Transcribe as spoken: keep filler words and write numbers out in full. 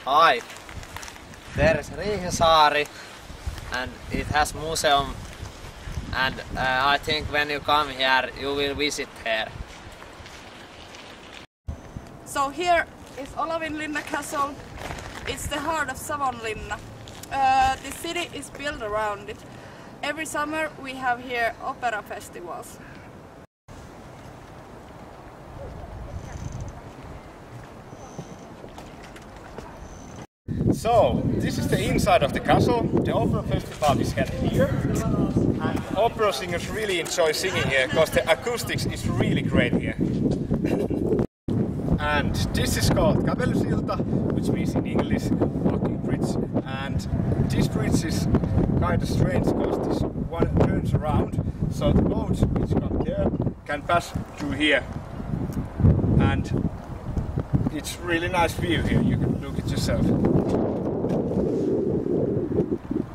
Hi, there's Riihisaari and it has museum, and uh, I think when you come here you will visit here. So here is Olavinlinna castle. It's the heart of Savonlinna. Uh, the city is built around it. Every summer we have here opera festivals. So, this is the inside of the castle. The opera festival is held here, and opera singers really enjoy singing here because the acoustics is really great here. And this is called Kävelysilta, which means in English walking bridge. And this bridge is kind of strange because this one turns around, so the boats which come there can pass through here. And it's really nice view here. You can look at yourself.